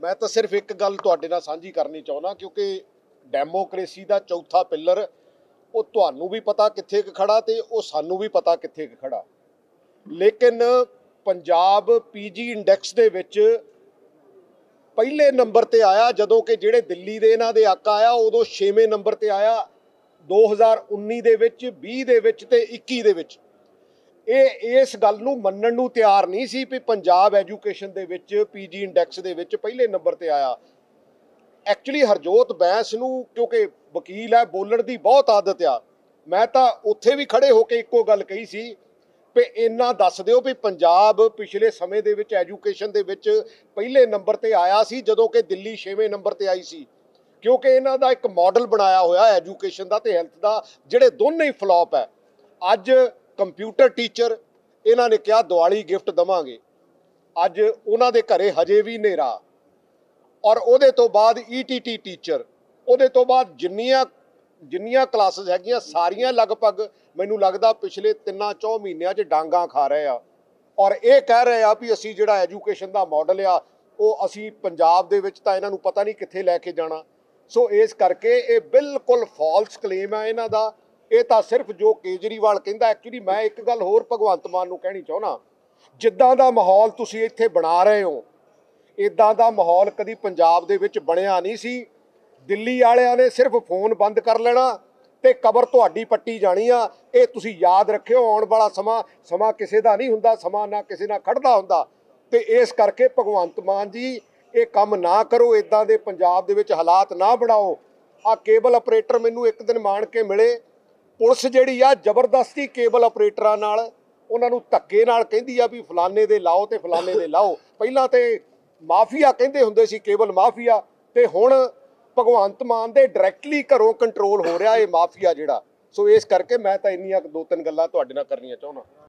मैं तो सिर्फ एक गल तुहाडे नाल सांझी करनी चाहुंदा क्योंकि डेमोक्रेसी का चौथा पिलर वो तुहानू भी पता कित्थे खड़ा ते वो सानू भी पता कित्थे खड़ा। लेकिन पंजाब पीजी इंडैक्स दे विच पहले नंबर ते आया जदों कि जिहड़े दिल्ली दे इन्हां दे हक आया उदों 6वें नंबर ते आया 2019 दे विच 20 दे विच ते 21 दे विच। ਇਹ ਇਸ ਗੱਲ ਨੂੰ ਮੰਨਣ ਨੂੰ ਤਿਆਰ ਨਹੀਂ ਸੀ ਵੀ ਪੰਜਾਬ ਐਜੂਕੇਸ਼ਨ ਦੇ ਵਿੱਚ ਪੀਜੀ ਇੰਡੈਕਸ ਦੇ ਵਿੱਚ ਪਹਿਲੇ ਨੰਬਰ ਤੇ ਆਇਆ। ਐਕਚੁਅਲੀ ਹਰਜੋਤ ਬੈਂਸ ਨੂੰ ਕਿਉਂਕਿ ਵਕੀਲ ਹੈ ਬੋਲਣ ਦੀ ਬਹੁਤ ਆਦਤ ਆ, ਮੈਂ ਤਾਂ ਉੱਥੇ ਵੀ ਖੜੇ ਹੋ ਕੇ ਇੱਕੋ ਗੱਲ ਕਹੀ ਸੀ ਵੀ ਇੰਨਾ ਦੱਸ ਦਿਓ ਵੀ ਪੰਜਾਬ ਪਿਛਲੇ ਸਮੇਂ ਦੇ ਵਿੱਚ ਐਜੂਕੇਸ਼ਨ ਦੇ ਵਿੱਚ ਪਹਿਲੇ ਨੰਬਰ ਤੇ ਆਇਆ ਸੀ ਜਦੋਂ ਕਿ ਦਿੱਲੀ 6ਵੇਂ ਨੰਬਰ ਤੇ ਆਈ ਸੀ, ਕਿਉਂਕਿ ਇਹਨਾਂ ਦਾ ਇੱਕ ਮਾਡਲ ਬਣਾਇਆ ਹੋਇਆ ਐਜੂਕੇਸ਼ਨ ਦਾ ਤੇ ਹੈਲਥ ਦਾ ਜਿਹੜੇ ਦੋਨੇ ਹੀ ਫਲॉप ਹੈ। ਅੱਜ ਕੰਪਿਊਟਰ ਟੀਚਰ ਇਹਨਾਂ ਨੇ ਕਿਹਾ ਦਿਵਾਲੀ ਗਿਫਟ ਦਵਾਂਗੇ, ਅੱਜ ਉਹਨਾਂ ਦੇ ਘਰੇ ਹਜੇ ਵੀ ਹਨੇਰਾ। ਔਰ ਉਹਦੇ ਤੋਂ ਬਾਅਦ ਈਟੀਟੀ ਟੀਚਰ, ਉਹਦੇ ਤੋਂ ਬਾਅਦ ਜਿੰਨੀਆਂ ਕਲਾਸਿਸ ਹੈਗੀਆਂ ਸਾਰੀਆਂ ਲਗਭਗ ਮੈਨੂੰ ਲੱਗਦਾ ਪਿਛਲੇ 3-4 ਮਹੀਨਿਆਂ 'ਚ ਡਾਂਗਾ ਖਾ ਰਹੇ ਆ। ਔਰ ਇਹ ਕਹਿ ਰਹੇ ਆ ਵੀ ਅਸੀਂ ਜਿਹੜਾ ਐਜੂਕੇਸ਼ਨ ਦਾ ਮਾਡਲ ਆ ਉਹ ਅਸੀਂ ਪੰਜਾਬ ਦੇ ਵਿੱਚ ਤਾਂ ਇਹਨਾਂ ਨੂੰ ਪਤਾ ਨਹੀਂ ਕਿੱਥੇ ਲੈ ਕੇ ਜਾਣਾ। ਸੋ ਇਸ ਕਰਕੇ ਇਹ ਬਿਲਕੁਲ ਫਾਲਸ ਕਲੇਮ ਹੈ ਇਹਨਾਂ ਦਾ। ਇਹ ਤਾਂ ਸਿਰਫ ਜੋ ਕੇਜਰੀਵਾਲ ਕਹਿੰਦਾ। ਐਕਚੁਅਲੀ ਮੈਂ ਇੱਕ ਗੱਲ ਹੋਰ ਭਗਵੰਤ ਮਾਨ ਨੂੰ ਕਹਿਣੀ ਚਾਹੁੰਦਾ, ਜਿੱਦਾਂ ਦਾ ਮਾਹੌਲ ਤੁਸੀਂ ਇੱਥੇ ਬਣਾ ਰਹੇ ਹੋ ਇੱਦਾਂ ਦਾ ਮਾਹੌਲ ਕਦੀ ਪੰਜਾਬ ਦੇ ਵਿੱਚ ਬਣਿਆ ਨਹੀਂ ਸੀ। ਦਿੱਲੀ ਵਾਲਿਆਂ ਨੇ ਸਿਰਫ ਫੋਨ ਬੰਦ ਕਰ ਲੈਣਾ ਤੇ ਕਬਰ ਤੁਹਾਡੀ ਪੱਟੀ ਜਾਣੀ ਆ। ਇਹ ਤੁਸੀਂ ਯਾਦ ਰੱਖਿਓ, ਆਉਣ ਵਾਲਾ ਸਮਾਂ ਕਿਸੇ ਦਾ ਨਹੀਂ ਹੁੰਦਾ, ਸਮਾਂ ਨਾ ਕਿਸੇ ਨਾਲ ਖੜਦਾ ਹੁੰਦਾ। ਤੇ ਇਸ ਕਰਕੇ ਭਗਵੰਤ ਮਾਨ ਜੀ ਇਹ ਕੰਮ ਨਾ ਕਰੋ, ਇੱਦਾਂ ਦੇ ਪੰਜਾਬ ਦੇ ਵਿੱਚ ਹਾਲਾਤ ਨਾ ਬਣਾਓ। ਆ ਕੇਬਲ ਆਪਰੇਟਰ ਮੈਨੂੰ ਇੱਕ ਦਿਨ ਮਾਣ ਕੇ ਮਿਲੇ, ਪੁਲਿਸ ਜਿਹੜੀ ਆ ਜ਼ਬਰਦਸਤੀ ਕੇਬਲ ਆਪਰੇਟਰਾਂ ਨਾਲ ਉਹਨਾਂ ਨੂੰ ਧੱਕੇ ਨਾਲ ਕਹਿੰਦੀ ਆ ਵੀ ਫਲਾਣੇ ਦੇ ਲਾਓ ਤੇ ਫਲਾਣੇ ਦੇ ਲਾਓ। ਪਹਿਲਾਂ ਤੇ ਮਾਫੀਆ ਕਹਿੰਦੇ ਹੁੰਦੇ ਸੀ, ਕੇਬਲ ਮਾਫੀਆ, ਤੇ ਹੁਣ ਭਗਵੰਤ ਮਾਨ ਦੇ ਡਾਇਰੈਕਟਲੀ ਘਰੋਂ ਕੰਟਰੋਲ ਹੋ ਰਿਹਾ ਇਹ ਮਾਫੀਆ ਜਿਹੜਾ। ਸੋ ਇਸ ਕਰਕੇ ਮੈਂ ਤਾਂ ਇੰਨੀਆਂ 2-3 ਗੱਲਾਂ ਤੁਹਾਡੇ ਨਾਲ ਕਰਨੀਆਂ ਚਾਹੁੰਦਾ।